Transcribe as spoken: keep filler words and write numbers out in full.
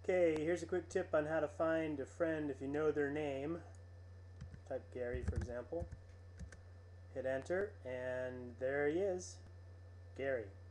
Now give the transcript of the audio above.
Okay, here's a quick tip on how to find a friend if you know their name. Type Gary, for example. Hit enter, and there he is, Gary.